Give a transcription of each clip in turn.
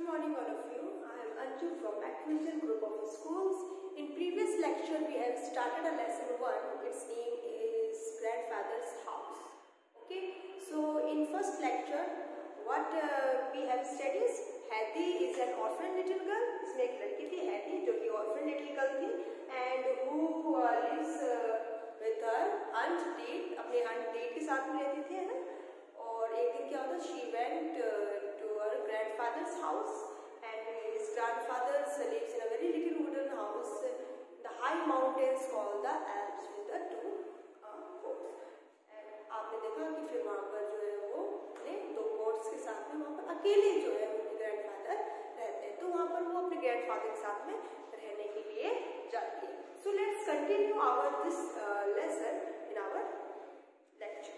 morning all of you. I am Anju from Acquisition Group of Schools. In previous lecture we have started a lesson 1. Its name is Grandfather's House. Okay, so in first lecture what we have studied is Hattie is an orphan little girl. इसमें एक लड़की थी Hattie जो कि orphan little girl थी and who lives with her aunt Date. अपने aunt Date के साथ में रहती थी है ना. और एक दिन क्या होता, she went to her grandfather's house and his grandfather lives in a very little wooden house, the high mountains called the Alps with the two goats. And आपने देखा कि फिर वहाँ पर जो है वो अपने दो goats के साथ में वहाँ पर अकेले जो है उनके grandfather रहते हैं, तो वहाँ पर वो अपने grandfather के साथ में रहने के लिए जाती है. So let's continue our this lesson in our lecture.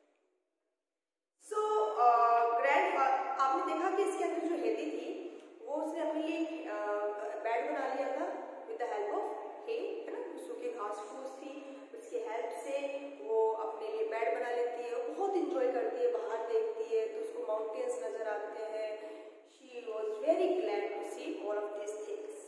आपने देखा कि इसके अंदर जो हेदी थी वो उसने अपने लिए बेड बना लिया था with the help of hay, है ना. सूखी घास फूस थी, उसकी हेल्प से वो अपने लिए बेड बना लेती है. वो बहुत इंजॉय करती है, बाहर देखती है तो उसको माउंटेन्स नजर आते हैं. She was very glad to see all of this things.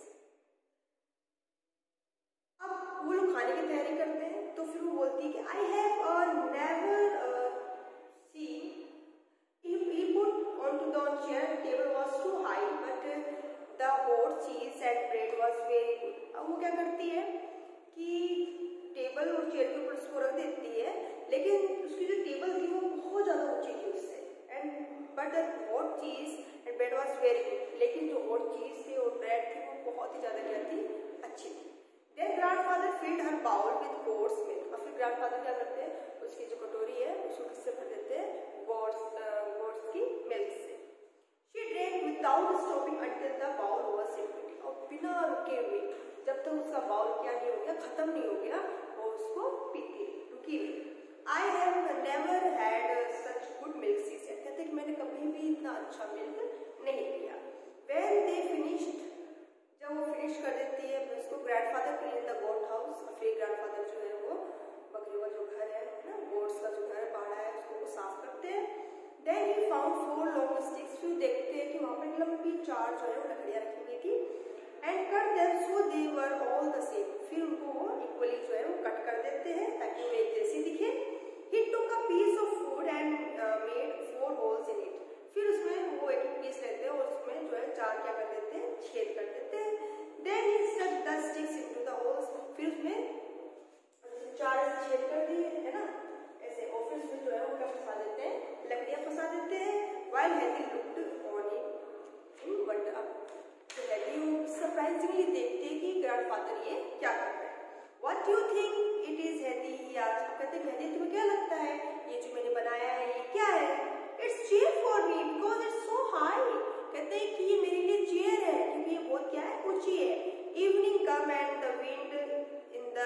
अब वो लोग खाने की तैयारी करते हैं तो फिर वो बोलती है कि I have never seen. He put onto the chair. Table was too high, but the hot cheese and bread was very good. अब वो क्या करती है कि टेबल और चेयर के ऊपर उसको रख देती है, लेकिन उसकी जो टेबल थी वो बहुत ज़्यादा ऊंची थी उससे. And but the hot cheese and bread was very good. लेकिन जो हॉट चीज थी और ब्रेड थी वो बहुत ही ज़्यादा क्या थी, अच्छी थी. Then grandfather filled her bowl with goat's milk. और फिर ग्रैंडफादर क्या करते हैं, उसकी जो कटोरी है उसको किससे भर देते हैं, गोट्स की मिल्क से. She drank without stopping until the bowl was empty. और बिना रुके हुए जब तक उसका बाउल क्या नहीं हो गया, खत्म नहीं हो गया, वो उसको पीती रुकी हुई. I have never had such good milk, she said. कहते कि मैंने कभी भी इतना अच्छा मिल्क नहीं पिया. When they finished, जब वो फिनिश कर देती है उसको, grandfather clean the goat house. फिर ग्रैंडफादर जो है वो बकरियों का जो घर है ना, गोट्स का जो घर बाड़ा है उसको वो साफ करते हैं. Then he found 4 long sticks. फिर देखते हैं कि वहाँ पर लंबी 4 जो है वो लकड़ियाँ रखी हुई थी. And cut them so they were all the same. फिर उनको वो इक्वली जो है वो कट कर देते हैं ताकि वो एक जैसी दिखे. He took a piece of wood and made 4 holes in it. फिर उसमें वो एक पीस लेते हैं और उसमें जो है 4 क्या कर देते हैं, छेद कर देते हैं. Then he stuck the sticks into the holes. फिर उसमें 4 छेद कर दिए है ना ऐसे, और फिर उसमें जो है वो क्या फंसा देते हैं, लकड़ियां फंसा देते हैं. While Hattie looked on it in wonder. तो Hattie सरप्राइजिंगली देखते हैं कि ग्रैंडफादर ये क्या कर रहे हैं. What do you think it is, Hattie? he asked. कहते हैं Hattie तुम्हें क्या लगता है ये जो मैंने बनाया है ये क्या है? It's chair for me because it's so high. कहते हैं कि ये मेरे लिए चेयर है क्योंकि ये बहुत क्या है, ऊंची है. Evening come and the wind in the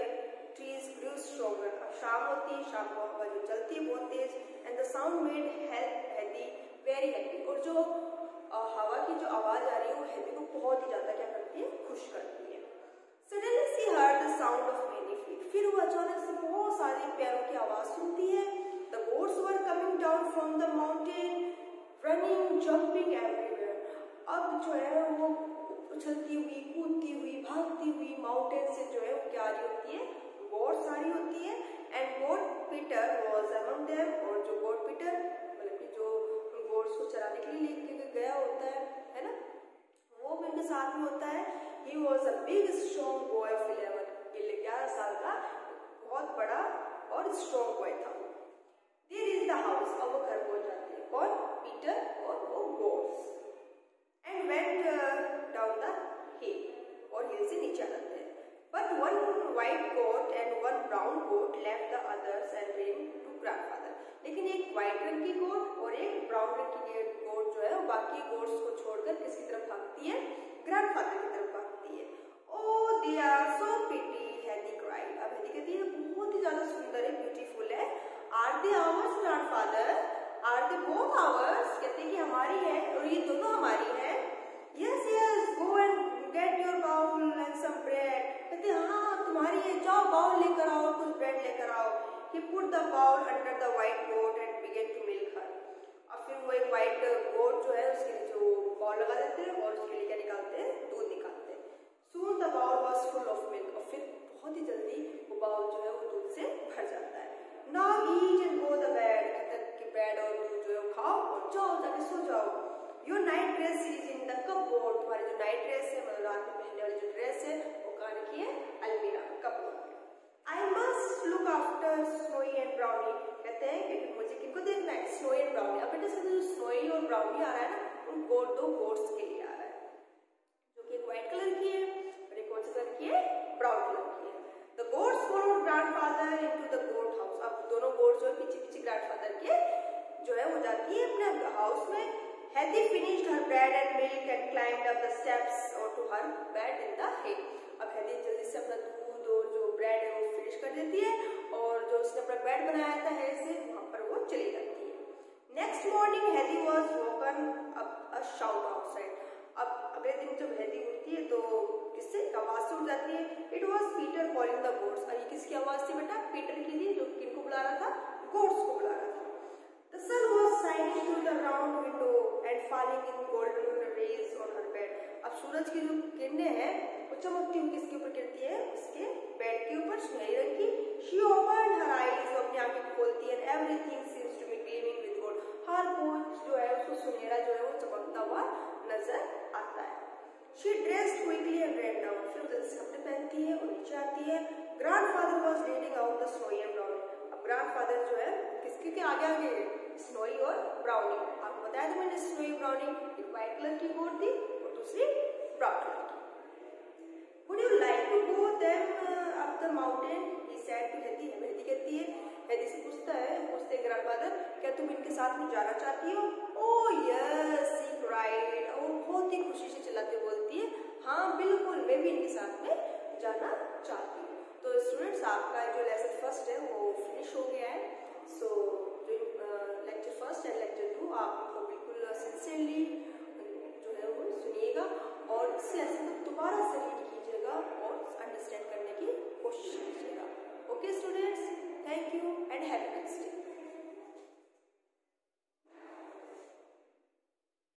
trees grew stronger. अब शाम होती है, शाम को हवा जो चलती है बहुत तेज. And the sound made Hattie very happy. और जो हवा की जो आवाज आ रही है वो Hattie को बहुत ही ज्यादा क्या करती है, खुश करती है. Suddenly she heard the sound of many feet. फिर वो अचानक से बहुत सारे पैरों की आवाज सुनती है. The goats were coming down from the mountain, running, jumping everywhere. अब जो है वो उछलती हुई, कूदती हुई, भागती हुई माउंटेन से जो है वो क्या आ रही होती है, गोट्स आ रही होती है. And goat Peter was among them. और जो गोट पीटर मतलब कि जो गोट्स को चराने के लिए लेके गया होता है ना, वो भी उनके साथ में होता है. He was a big strong boy of 11 साल का बहुत बड़ा और स्ट्रॉन्ग बॉय था. There is the house. अब वो घर पहुंच जाते हैं, कौन, पीटर और वो goats. And went down the hill. और हिल से नीचे आते हैं. But one white goat and one brown goat left the others and ran to grandfather. लेकिन एक व्हाइट रंग की गोट और एक ब्राउन रंग की गोट जो है वो बाकी गोट्स को छोड़कर किसकी तरफ भागती है, ग्रैंडफादर की तरफ भागती है. Oh, they are so pretty, Hattie cried. अब Hattie कहती है बहुत ही ज्यादा सुंदर है, ब्यूटीफुल है. Are they ours, grandfather? Are they both ours? कहते हैं कि हमारी है और ये दोनों हमारी है. Yes, yes, go and get your bowl and some bread. कहते हैं हाँ तुम्हारी है, जाओ बाउल लेकर आओ, कुछ ब्रेड लेकर आओ. He put the bowl under the white goat and began to milk her. और फिर वो एक व्हाइट गोट जो है उसके नीचे वो बाउल लगा बेड और दूध जो है खाओ और जाओ जाके सो जाओ। Your night dress is in the cupboard, तुम्हारी जो नाइट ड्रेस है मतलब रात में पहनने वाली जो ड्रेस है वो कहाँ रखी है? अलमीरा cupboard. I must look after Snowy and Brownie, कहते हैं कि मुझे किनको देखना है? Snowy and Brownie. अब बेटा जो स्नोई और ब्राउनी आ रहा है ना उन दो गोट्स के लिए आ रहा है, जो कि एक व्हाइट कलर की है और एक कौन सी कलर की है? ब्राउन कलर की है। The goats followed grandfather into the goat house. अब दोनों गोट्स जो है पीछे पीछे ग्रैंडफादर के जो है वो जाती है अपने हाउस में। Heddy finished her bread and milk and climbed up the steps onto her bed in the hay. अब हेदी जल्दी से अपना दूध और जो ब्रेड है वो फिनिश कर देती है और जो उसने अपना बेड बनाया था है से वहां पर वो चली जाती है। Next morning Heidi was woken up a shout outside. अब अगले दिन जब हेदी उठती है तो किससे आवाज से उठ जाती है? It was Peter calling the goats. और ये किसकी आवाज थी बेटा? पीटर की थी, जो किनको बुला रहा था? गोट्स को बुला रहा था। The sun was shining through the round window and falling in golden rays on her bed. अब सूरज की जो किरणें हैं वो चमकती हुई किसके ऊपर गिरती है? उसके बेड के ऊपर सुनहरी रंग की। She opened her eyes, वो अपनी आंखें खोलती है and everything seems to be gleaming with gold. हर कुछ जो है उसको सुनहरा जो है वो चमकता हुआ नजर आता है। She dressed quickly and ran down. फिर जल्दी से कपड़े पहनती है और नीचे आती है। Grandfather was leading out the snowy and brownie. अब ग्रैंडफादर जो है किसके के आगे आगे? स्नोई और ब्राउनी। आपको बताया था मैंने स्नोई ब्राउनी, एक व्हाइट कलर की गोट थी और दूसरी ब्राउन कलर की। Would you like to go them up the mountain? He said to Heddy. Heidi कहती है, हेदी से पूछते हैं ग्रैंडफादर, क्या तुम इनके साथ में जाना चाहती हो? Oh yes, he cried। और बहुत ही खुशी से चिल्लाते बोलती है, हाँ बिल्कुल मैं भी इनके साथ में जाना चाहती हूँ। तो स्टूडेंट्स आपका जो लेसन फर्स्ट है वो फिनिश हो गया है। So lecture first and lecture 2 आपको बिल्कुल सिंसियरली जो है वो सुनिएगा और इस लेसन को दोबारा से रीड कीजिएगा और अंडरस्टैंड